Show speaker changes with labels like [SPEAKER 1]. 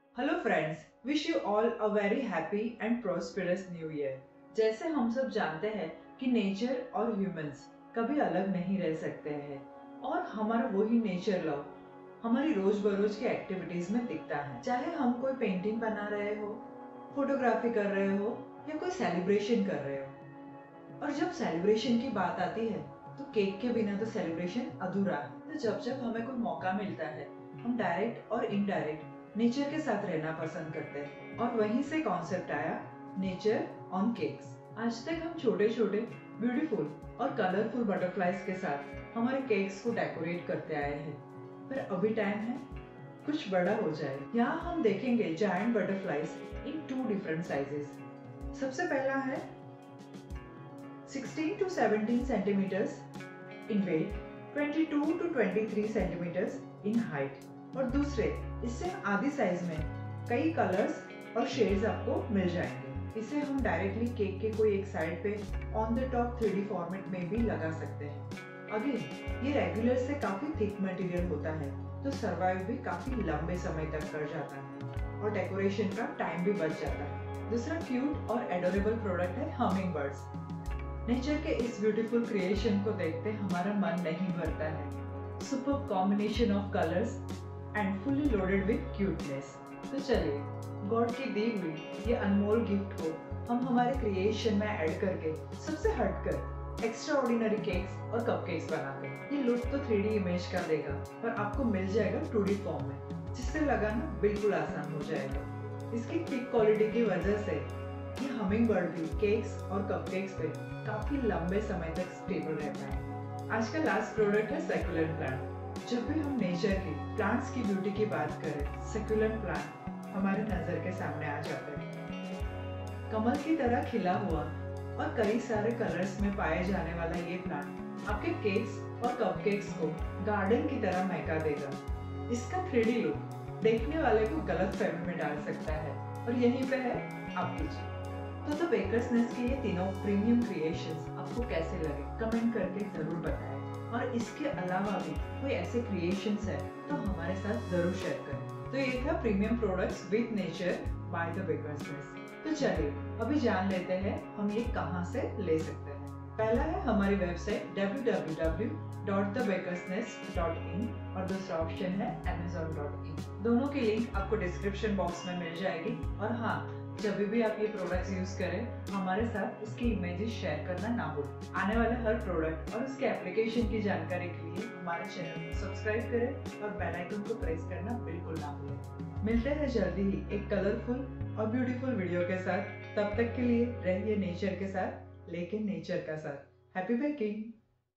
[SPEAKER 1] Hello friends, wish you all a very happy and prosperous new year. जैसे हम सब जानते हैं कि नेचर और ह्यूमंस कभी अलग नहीं रह सकते हैं और हमारा वही नेचर लव हमारी रोज बरोज की एक्टिविटीज में दिखता है। चाहे हम कोई पेंटिंग बना रहे हो, फोटोग्राफी कर रहे हो या कोई सेलिब्रेशन कर रहे हो। और जब सेलिब्रेशन की बात आती है तो केक के बिना तो सेलिब्रेशन अधूरा है। तो जब जब हमें कोई मौका मिलता है हम डायरेक्ट और इनडायरेक्ट नेचर के साथ रहना पसंद करते हैं और वहीं से कॉन्सेप्ट आया नेचर ऑन केक्स। आज तक हम छोटे छोटे ब्यूटीफुल और कलरफुल बटरफ्लाईज के साथ हमारे केक्स को डेकोरेट करते आए हैं, पर अभी टाइम है कुछ बड़ा हो जाए। यहाँ हम देखेंगे giant butterflies in 2 different sizes. सबसे पहला है 16 to 17 centimeters in weight, 22 to 23 centimeters in height और दूसरे इससे आधी साइज में कई कलर्स और शेड्स आपको मिल जाएंगे। इसे हम डायरेक्टली केक के कोई एक साइड पे on the top 3D format में भी लगा सकते हैं। अगेन ये रेगुलर से काफी थिक मटेरियल होता है तो सर्वाइव भी काफी लंबे समय तक कर जाता है और डेकोरेशन का टाइम भी बच जाता है। दूसरा क्यूट और एडोरेबल प्रोडक्ट है हमिंग बर्ड्स। नेचर के इस ब्यूटीफुल क्रिएशन को देखते हमारा मन नहीं भरता है। Super combination of colours and fully loaded with cuteness. तो चलिए गॉड की दी हुई ये अनमोल गिफ्ट को हम हमारे क्रिएशन में ऐड करके सबसे हटकर एक्स्ट्रा ऑर्डिनरी केक्स और कपकेक्स बनाते हैं। ये लुक तो 3D इमेज का देगा पर आपको मिल जाएगा 2D फॉर्म में, जिससे लगाना बिल्कुल आसान हो जाएगा। इसकी थिक क्वालिटी की वजह से ये हमिंग बर्ड भी केक्स और कपकेक्स पे काफी लंबे समय तक स्टेबल रहता है। आज का लास्ट प्रोडक्ट है सैकुलेंट प्लांट। जब भी हम नेचर की प्लांट्स की ब्यूटी की बात करें, सैकुलेंट प्लांट हमारे नजर के सामने आ जाते हैं। कमल की तरह खिला हुआ और कई सारे कलर्स में पाए जाने वाला ये प्लांट आपके केक्स और कपकेक्स को गार्डन की तरह महका देगा। इसका 3D लुक देखने वाले को गलत फहमी में डाल सकता है और यहीं पे है आपकी जीत। तो द बेकर्स नेस्ट के ये तीनों प्रीमियम क्रिएशंस आपको कैसे लगे कमेंट करके जरूर बताएं और इसके अलावा भी कोई ऐसे क्रिएशंस है तो हमारे साथ जरूर शेयर करें। तो ये था premium products with nature by the bakers nest. तो चलिए अभी जान लेते हैं हम ये कहाँ से ले सकते हैं। पहला है हमारी वेबसाइट www.thebakersnest.in और दूसरा ऑप्शन है amazon.in। दोनों की लिंक आपको डिस्क्रिप्शन बॉक्स में मिल जाएगी। और हाँ, जब भी आप ये प्रोडक्ट्स यूज करें हमारे साथ उसकी इमेजेस शेयर करना ना भूलें। आने वाले हर प्रोडक्ट और उसके एप्लीकेशन की जानकारी के लिए हमारे चैनल को सब्सक्राइब करें और बेल आइकन को प्रेस करना बिल्कुल ना भूलें। मिलते हैं जल्दी ही एक कलरफुल और ब्यूटीफुल वीडियो के साथ। तब तक के लिए रहिए नेचर के साथ, लेकिन नेचर का साथ। Happy baking.